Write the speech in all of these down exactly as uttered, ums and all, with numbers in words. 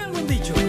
tengo un dicho.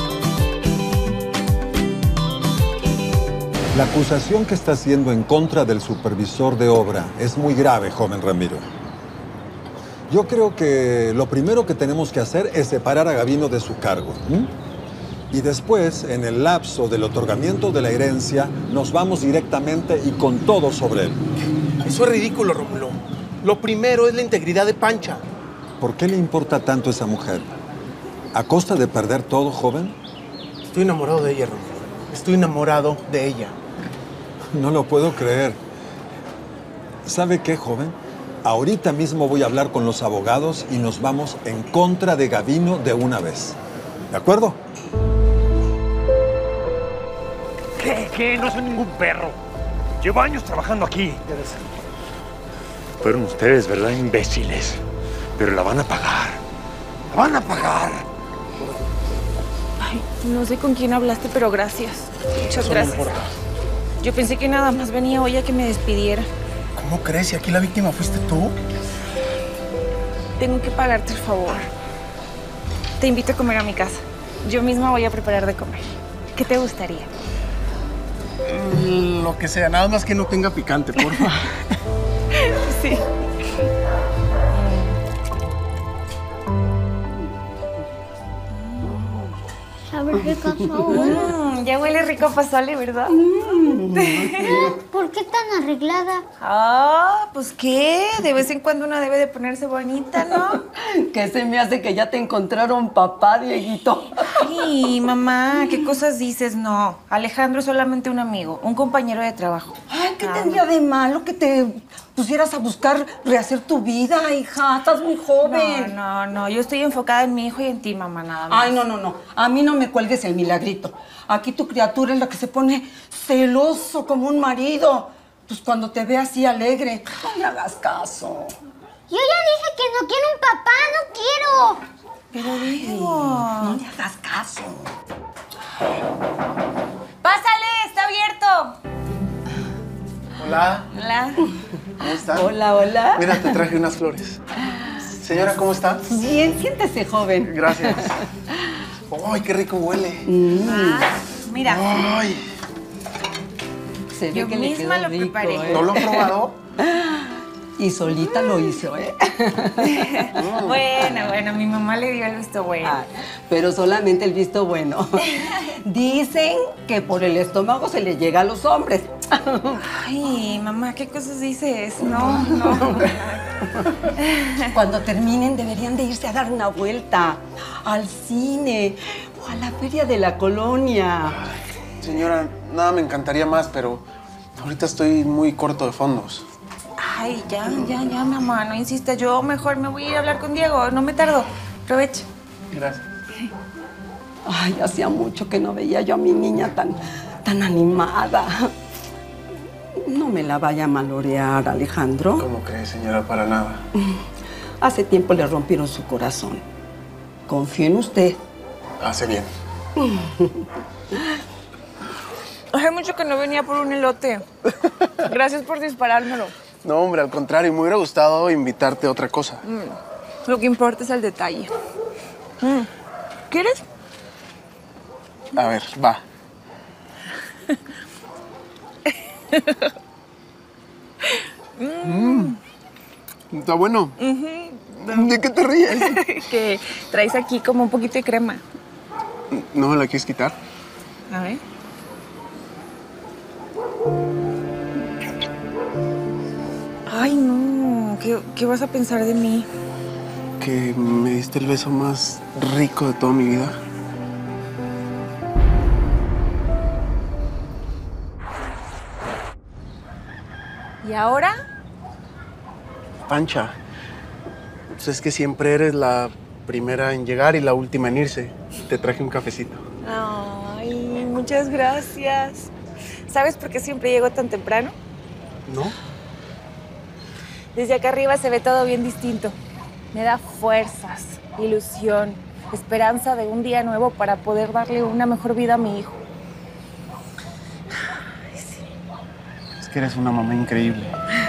La acusación que está haciendo en contra del supervisor de obra es muy grave, joven Ramiro. Yo creo que lo primero que tenemos que hacer es separar a Gavino de su cargo. ¿m? Y después, en el lapso del otorgamiento de la herencia, nos vamos directamente y con todo sobre él. Eso es ridículo, Rómulo. Lo primero es la integridad de Pancha. ¿Por qué le importa tanto esa mujer? ¿A costa de perder todo, joven? Estoy enamorado de ella, Rómulo. Estoy enamorado de ella. No lo puedo creer. ¿Sabe qué, joven? Ahorita mismo voy a hablar con los abogados y nos vamos en contra de Gavino de una vez. ¿De acuerdo? ¿Qué? ¿Qué? No soy ningún perro. Llevo años trabajando aquí. Fueron ustedes, ¿verdad, imbéciles? Pero la van a pagar. ¡La van a pagar! Ay, no sé con quién hablaste, pero gracias. Muchas Eso gracias. no importa. Yo pensé que nada más venía hoy a que me despidiera. ¿Cómo crees? Si aquí la víctima fuiste tú. Tengo que pagarte el favor. Te invito a comer a mi casa. Yo misma voy a preparar de comer. ¿Qué te gustaría? Lo que sea, nada más que no tenga picante, por favor. Sí. ¿Sabe rico sabor? Mm, ya huele rico a pozole, ¿verdad? Mm. ¿Por qué tan arreglada? Ah, pues qué, de vez en cuando una debe de ponerse bonita, ¿no? ¿Qué se me hace que ya te encontraron papá, Dieguito? Ay, mamá, ¿qué cosas dices? No, Alejandro es solamente un amigo, un compañero de trabajo. Ay, ¿qué Ah. tendría de malo que te pusieras a buscar rehacer tu vida, hija? Estás muy joven. No, no, no, yo estoy enfocada en mi hijo y en ti, mamá, nada más. Ay, no, no, no. A mí no me cuelgues el milagrito. Aquí tu criatura es la que se pone celoso como un marido. Pues cuando te ve así alegre, no me hagas caso. Yo ya dije que no quiero un papá, no quiero. Pero Diego... No me hagas caso. ¡Pásale! ¡Está abierto! Hola, Hola. ¿cómo estás? Hola, hola. Mira, te traje unas flores. Señora, ¿cómo está? Bien, siéntese, joven. Gracias. ¡Ay, qué rico huele! Ah, mira, ¡Ay! Se ve yo que le misma quedó lo rico, preparé. ¿eh? ¿No lo he probado? Y solita lo hizo, ¿eh? Bueno, bueno, mi mamá le dio el visto bueno. Ah, pero solamente el visto bueno. Dicen que por el estómago se le llega a los hombres. Ay, mamá, ¿qué cosas dices? No, no. Cuando terminen deberían de irse a dar una vuelta al cine o a la feria de la colonia. Señora, nada me encantaría más, pero ahorita estoy muy corto de fondos. Ay, ya, ya, ya, mamá, no insistas. Yo mejor me voy a ir a hablar con Diego. No me tardo. Aprovecha. Gracias. Ay, hacía mucho que no veía yo a mi niña tan, tan animada. No me la vaya a malorear, Alejandro. ¿Cómo crees, señora? Para nada. Hace tiempo le rompieron su corazón. Confío en usted. Hace bien. Hace mucho que no venía por un elote. Gracias por disparármelo. No, hombre, al contrario, me hubiera gustado invitarte a otra cosa. Mm, lo que importa es el detalle. Mm, ¿quieres? A ver, va. Mm. Está bueno. Uh-huh. ¿De qué te ríes? Que traes aquí como un poquito de crema. ¿No me la quieres quitar? A ver. Ay, no. ¿Qué, qué vas a pensar de mí? Que me diste el beso más rico de toda mi vida. ¿Y ahora? Pancha, pues es que siempre eres la primera en llegar y la última en irse. Te traje un cafecito. Ay, muchas gracias. ¿Sabes por qué siempre llego tan temprano? ¿No? Desde acá arriba se ve todo bien distinto. Me da fuerzas, ilusión, esperanza de un día nuevo para poder darle una mejor vida a mi hijo. Ay, sí. Es que eres una mamá increíble.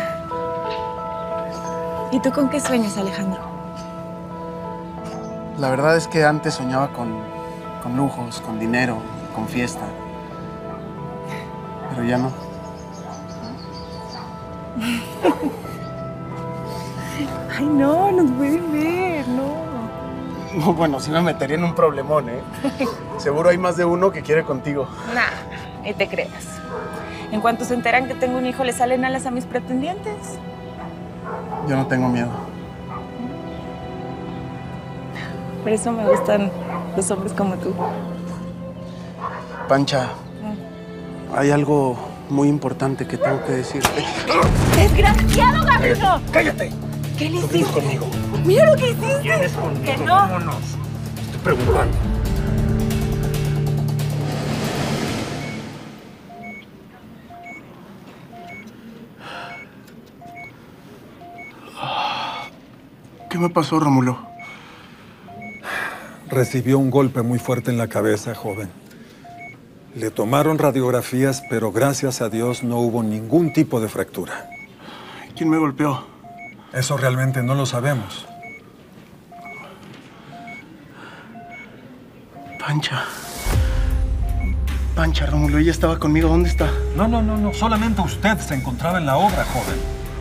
¿Y tú con qué sueñas, Alejandro? La verdad es que antes soñaba con con lujos, con dinero, con fiesta. Pero ya no. Ay, no, nos pueden ver, no. No, bueno, sí me metería en un problemón, ¿eh? Seguro hay más de uno que quiere contigo. Nah, ni te creas. En cuanto se enteran que tengo un hijo, le salen alas a mis pretendientes. Yo no tengo miedo. Por eso me gustan los hombres como tú. Pancha, hay algo muy importante que tengo que decirte. ¡Desgraciado, Gabino! ¡Cállate! ¿Qué le ¿Tú vienes hiciste? conmigo? ¡Mira lo que hiciste! ¿Vienes conmigo? ¡Que no! Vámonos. Estoy preguntando. ¿Qué me pasó, Rómulo? Recibió un golpe muy fuerte en la cabeza, joven. Le tomaron radiografías, pero gracias a Dios no hubo ningún tipo de fractura. ¿Quién me golpeó? Eso realmente no lo sabemos. Pancha. Pancha, Rómulo, ella estaba conmigo. ¿Dónde está? No, no, no, no. Solamente usted se encontraba en la obra, joven.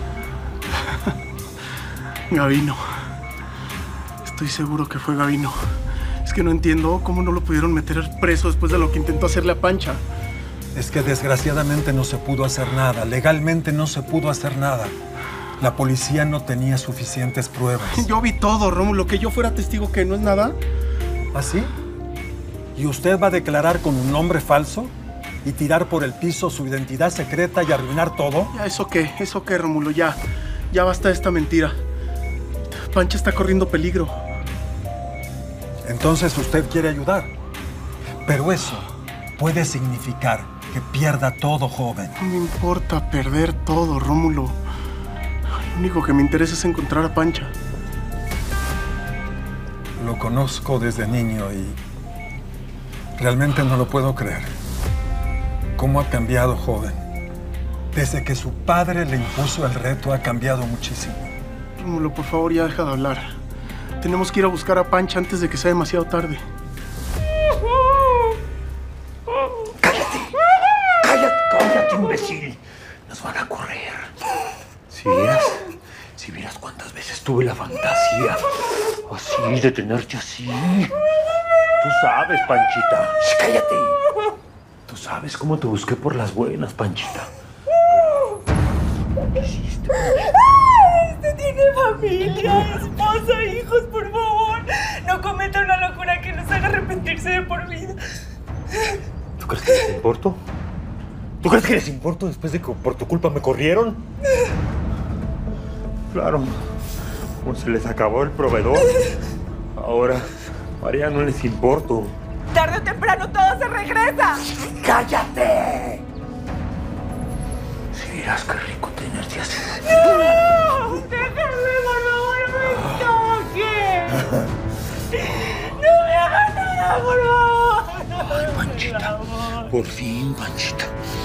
Gabino. Estoy seguro que fue Gabino. Es que no entiendo cómo no lo pudieron meter preso después de lo que intentó hacerle a Pancha. Es que desgraciadamente no se pudo hacer nada. Legalmente no se pudo hacer nada. La policía no tenía suficientes pruebas. Yo vi todo, Rómulo. Que yo fuera testigo que no es nada. ¿Así? ¿Y usted va a declarar con un nombre falso? ¿Y tirar por el piso su identidad secreta y arruinar todo? Ya, ¿eso qué? ¿Eso qué, Rómulo? Ya. Ya basta de esta mentira. Pancha está corriendo peligro. Entonces usted quiere ayudar. Pero eso puede significar que pierda todo, joven. No me importa perder todo, Rómulo. Lo único que me interesa es encontrar a Pancha. Lo conozco desde niño y realmente no lo puedo creer. ¿Cómo ha cambiado, joven? Desde que su padre le impuso el reto, ha cambiado muchísimo. Rómulo, por favor, ya deja de hablar. Tenemos que ir a buscar a Pancha antes de que sea demasiado tarde. ¡Cállate! ¡Cállate! ¡Cállate, imbécil! Nos van a correr. Si vieras, si vieras cuántas veces tuve la fantasía así, de tenerte así. Tú sabes, Panchita. ¡Shh, cállate! Tú sabes cómo te busqué por las buenas, Panchita. ¿Qué hiciste? Usted tiene familia, esposa, hijos, por favor. No cometa una locura que nos haga arrepentirse de por vida. ¿Tú crees que les importo? ¿Tú crees que les importo después de que por tu culpa me corrieron? Claro, pues se les acabó el proveedor. Ahora, María, no les importo. Tarde o temprano todo se regresa. ¡Cállate! Si vieras qué rico tenerte así. ¡No! ¡Déjame, por favor, no me toques! ¡No me hagas nada, por favor! Ay, Panchita. Por fin, Panchita.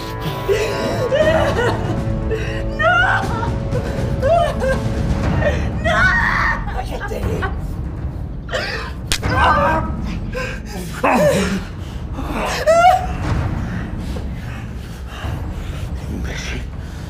¡No! ¡No! ¡Cállate! Imbécil.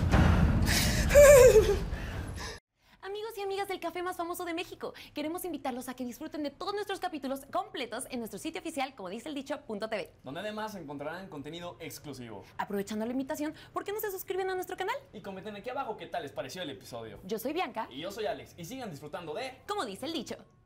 Amigos y amigas del café más famoso de México, queremos invitarlos a que disfruten de todos nuestros capítulos completos en nuestro sitio oficial, como dice el dicho, punto t v. Donde además encontrarán contenido exclusivo. Aprovechando la invitación, ¿por qué no se suscriben a nuestro canal? Y comenten aquí abajo qué tal les pareció el episodio. Yo soy Bianca, Y yo soy Alex, y sigan disfrutando de... como dice el dicho.